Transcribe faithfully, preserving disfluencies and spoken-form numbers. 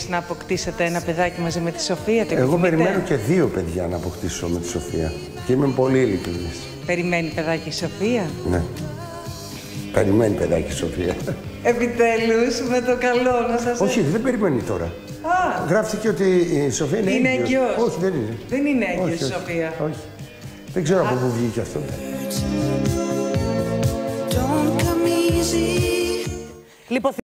να αποκτήσετε ένα παιδάκι μαζί με τη Σοφία? Το Εγώ περιμένω και δύο παιδιά να αποκτήσω με τη Σοφία. Και είμαι πολύ ειλικρινής. Περιμένει παιδάκι η Σοφία? Ναι. Περιμένει παιδάκι η Σοφία. Επιτέλους, με το καλό να σας... Όχι, δεν περιμένει τώρα. Α, γράφτηκε ότι η Σοφία είναι, είναι έγκυος. έγκυος. Όχι, δεν είναι. Δεν είναι έγκυος όχι, η όχι. Σοφία. Όχι. Δεν ξέρω Α. από πού βγήκε αυτό. Λοιπόν,